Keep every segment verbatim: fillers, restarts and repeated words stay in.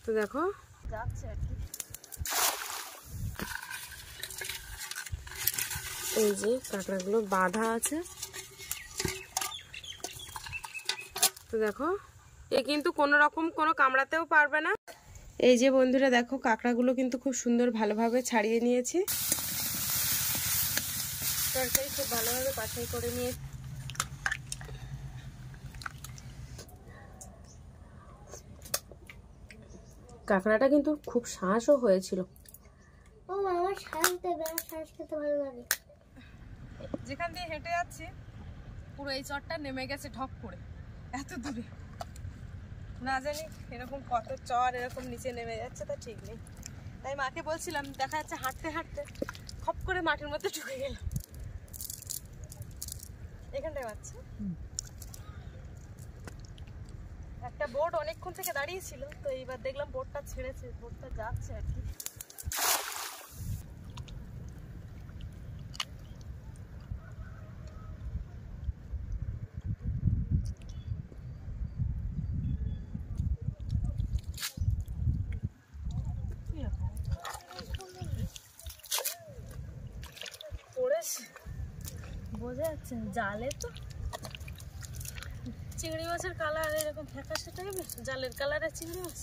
তো দেখো যাচ্ছে আর কি। এই যে কাঁকড়াগুলো বাঁধা আছে। তো দেখো এ কিন্তু কোনো রকম কোনো কামড়াতেও পারবে না। এই যে বন্ধুরা দেখো কাঁকড়াগুলো কিন্তু খুব সুন্দর ভালোভাবে ছাড়িয়ে নিয়েছি। তরকারি খুব ভালোভাবে বাছাই করে নিয়ে কাঁকড়াটা কিন্তু খুব শাঁসও হয়েছিল। ও আমার শাঁস দেবে, আমার শাঁস খেতে ভালো লাগে। যেখান দিয়ে হেঁটে যাচ্ছি পুরো এই চরটা নেমে গেছে ঢক করে এত দূরে, না জানি এরকম কত চর এরকম নিচে নেমে যাচ্ছে তা ঠিক নেই। তাই মাকে বলছিলাম, দেখা যাচ্ছে হাঁটতে হাঁটতে খপ করে মাটির মধ্যে ঢুকে গেল। এখানটায় পাচ্ছে একটা বোট অনেকক্ষণ থেকে দাঁড়িয়ে ছিল, তো এইবার দেখলাম বোটটা ছেড়েছে, বোটটা যাচ্ছে আর কি। বোঝা যাচ্ছে জালে তো চিংড়ি মাছের কালার এরকম ফ্যাকাশে টাইপের, জালের কালারের চিংড়ি মাছ।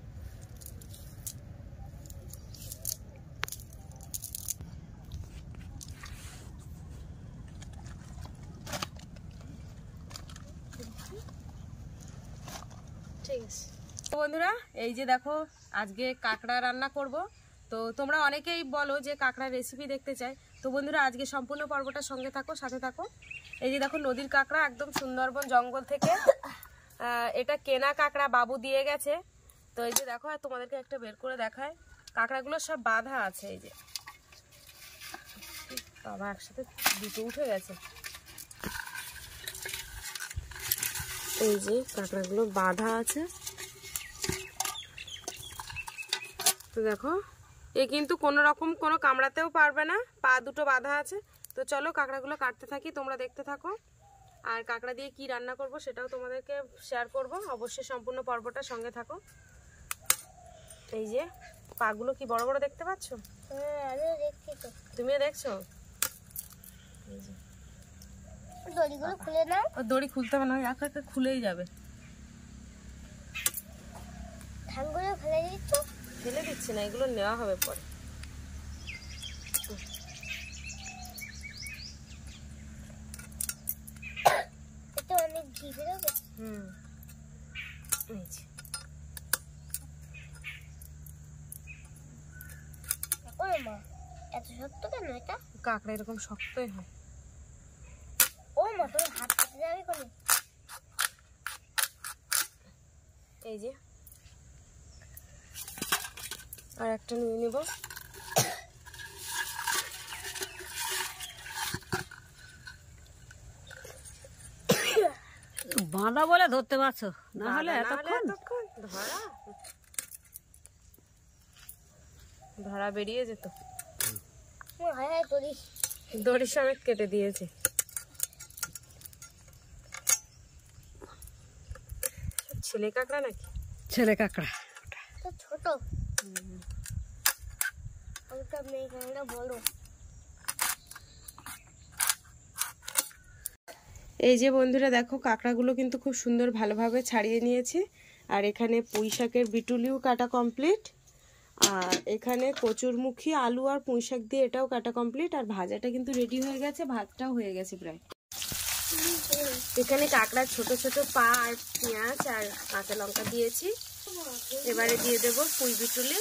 ঠিক আছে তো বন্ধুরা, এই যে দেখো আজকে কাঁকড়া রান্না করব। তো তোমরা অনেকেই বলো যে কাঁকড়ার রেসিপি দেখতে চাই। তো বন্ধুরা আজকে সম্পূর্ণ পর্বটা সঙ্গে থাকো, সাথে থাকো। এই যে দেখো নদীর কাঁকড়া, একদম সুন্দরবন জঙ্গল থেকে। এটা কেনা কাঁকড়া, বাবু দিয়ে গেছে। তো এই যে দেখো তোমাদেরকে একটা বের করে দেখায়, কাঁকড়াগুলো সব বাঁধা আছে। এই যে বাবা একসাথে দুটো উঠে গেছে। এই যে কাঁকড়াগুলো বাঁধা আছে। তো দেখো এ কিন্তু কোনো রকম কোনো কামড়াতেও পারবে না, পা দুটো বাঁধা আছে। তো চলো কাঁকড়াগুলো কাটতে থাকি, তোমরা দেখতে থাকো। আর কাঁকড়া দিয়ে কি রান্না করব সেটাও তোমাদেরকে শেয়ার করব, অবশ্যই সম্পূর্ণ পর্বটা সঙ্গে থাকো। এই যে পাগুলো কি বড় বড় দেখতে পাচ্ছ? হ্যাঁ আমিও দেখছি তো। তুমিও দেখছো? এই যে দড়িগুলো খুলে নাও। ও দড়ি খুলতে হবে না, একা একা খুলেই যাবে। ধানগুলো ফেলে দিচ্ছ? ফেলে দিচ্ছি না, এগুলো নেওয়া হবে পরে। এটা অনেক ঘি বেরোবে। হুম এই যে ও মা এত শক্ত কেন এটা? কাঁকড়া এরকম শক্তই হয়। ও মা তুমি হাত কেটে যাবে কোনে? এই যে আর একটা নিয়ে নেব। বাঁধা বলে ধরতে পারছো, না হলে এতক্ষণ ধরা ধরা বেরিয়ে যেত। দড়ি সমেত কেটে দিয়েছে। ছেলে কাঁকড়া নাকি? ছেলে কাঁকড়া ছোট, মেয়ে কাঁকড়া বড়। এই যে বন্ধুরা দেখো কাঁকড়াগুলো কিন্তু খুব সুন্দর ভালোভাবে ছাড়িয়ে নিয়েছি। আর এখানে পুঁই শাকের বিটুলিও কাটা কমপ্লিট। আর এখানে কচুরমুখী আলু আর পুঁই শাক দিয়ে এটাও কাটা কমপ্লিট। আর ভাজাটা কিন্তু রেডি হয়ে গেছে, ভাতটাও হয়ে গেছে প্রায়। এখানে কাঁকড়ার ছোট ছোট পা আর পেঁয়াজ আর কাঁচা লঙ্কা দিয়েছি। এবারে দিয়ে দেবো পুঁই বিটুলি।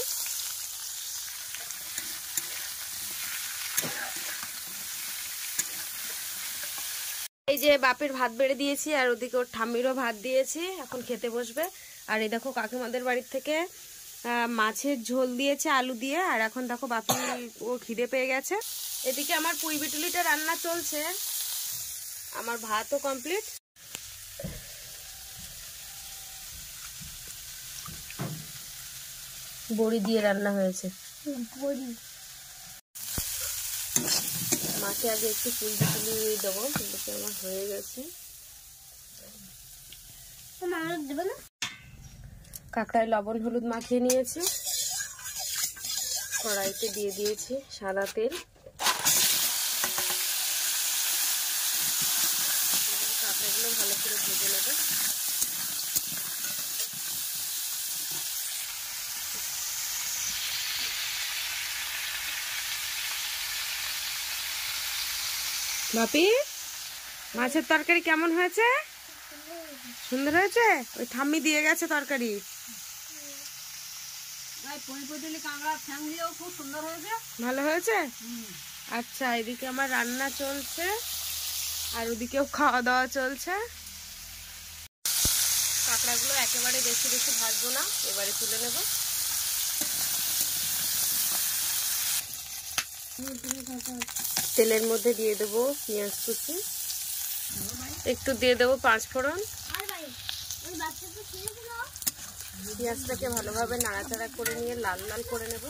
এই যে বাপের ভাত বেড়ে দিয়েছি, আর ওদিকে ওর ঠাম্মিরও ভাত দিয়েছি, এখন খেতে বসবে। আর এই দেখো কাকিমাদের বাড়ির থেকে মাছের ঝোল দিয়েছে আলু দিয়ে। আর এখন দেখো বাপি ও খিদে পেয়ে গেছে। এদিকে আমার পুঁই বিটুলিটা রান্না চলছে, আমার ভাতও কমপ্লিট। বড়ি দিয়ে রান্না হয়েছে। বড়ি মাকে আগে একটু পুঁই বিটুলি দেবো, কিন্তু আমার হয়ে গেছে। কাঁকড়ায় লবণ হলুদ মাখিয়ে নিয়েছি, কড়াইতে দিয়ে দিয়েছি সাদা তেল। কাঁকড়াগুলো ভালো করে ভেজে নেব। বাপি, মাছের তরকারি কেমন হয়েছে? সুন্দর হয়েছে? ওই ঠাম্মি দিয়ে গেছে তরকারি। খুব সুন্দর হয়েছে, ভালো হয়েছে? আচ্ছা, এদিকে আমার রান্না চলছে আর ওদিকেও খাওয়া দাওয়া চলছে। কাঁকড়াগুলো একেবারে বেশি বেশি ভাজবো না, এবারে তুলে নেব। তেলের মধ্যে দিয়ে দেবো পেঁয়াজ কুচি, একটু দিয়ে দেবো পাঁচ ফোড়ন। পেঁয়াজটাকে ভালোভাবে নাড়াচাড়া করে নিয়ে লাল লাল করে নেব।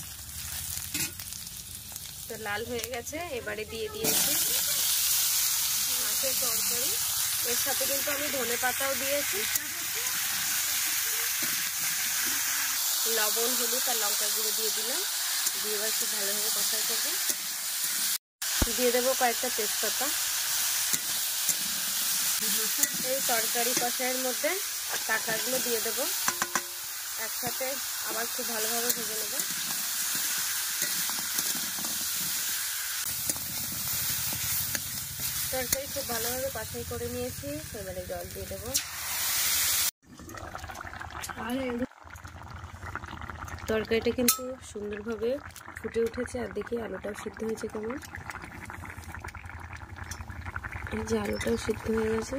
তো লাল হয়ে গেছে, এবারে দিয়ে দিয়েছি মাছের তরকারি। এর সাথে কিন্তু আমি ধনে পাতাও দিয়েছি। লবণ হলুদ আর লঙ্কা গুঁড়ো দিয়ে দিলাম, দিয়ে এবার খুব ভালোভাবে কষাই করবো। দিয়ে দেবো কয়েকটা তেজপাতা। এই তরকারি কষাইয়ের মধ্যে কাঁকড়াগুলো দিয়ে দেবো একসাথে, আবার খুব ভালোভাবে ভেজে নেব। তরকারি খুব ভালোভাবে কষাই করে নিয়েছি, এবারে জল দিয়ে দেবো। তরকারিটা কিন্তু সুন্দরভাবে ফুটে উঠেছে, আর দেখি আলুটাও সিদ্ধ হয়েছে কেমন। এই যে আলুটাও সিদ্ধ হয়ে গেছে।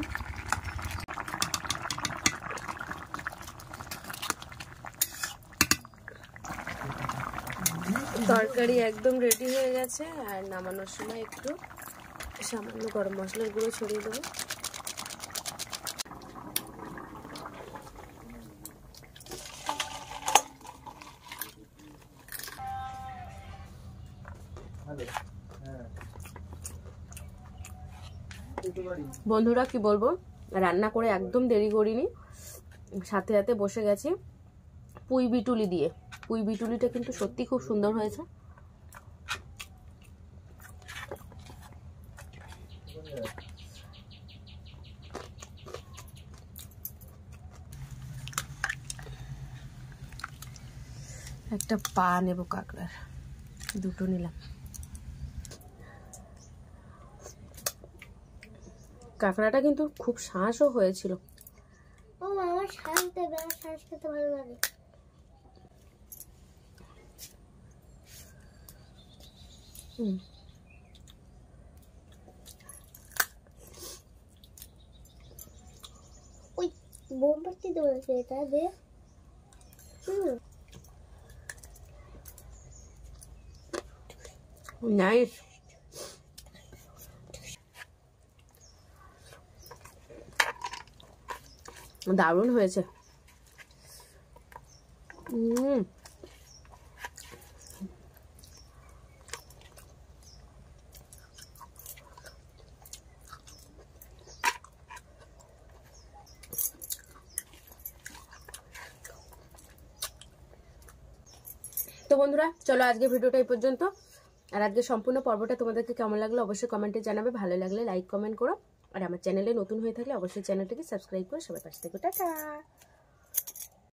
তরকারি একদম রেডি হয়ে গেছে, আর নামানোর সময় একটু সামান্য গরম মশলার গুঁড়ো ছড়িয়ে দেবো। বন্ধুরা কি বলবো, রান্না করে একদম দেরি করিনি, সাথে সাথে বসে গেছি পুঁই বিটুলি দিয়ে। পুঁই বিটুলিটা কিন্তু সত্যি খুব সুন্দর হয়েছে। একটা পা নেব কাঁকড়ার, দুটো নিলাম। কাঁকড়াটা কিন্তু খুব শাঁসও হয়েছিল। ও আমার শাঁস দেবে, আমার শাঁস খেতে ভালো লাগে। হুম, ওই বোমবাতি দেওয়া এটা দে। হুম, নাইস। দারুণ হয়েছে। হুম, তো বন্ধুরা চলো আজকে ভিডিওটা এই পর্যন্ত। আর আজকে সম্পূর্ণ পর্বটা তোমাদেরকে কেমন লাগলো অবশ্যই কমেন্টে জানাবে। ভালো লাগলে লাইক কমেন্ট করো, আর আমার চ্যানেলে নতুন হয়ে থাকলে অবশ্যই চ্যানেলটাকে সাবস্ক্রাইব করে সবাই পাশে থেকো। টাটা।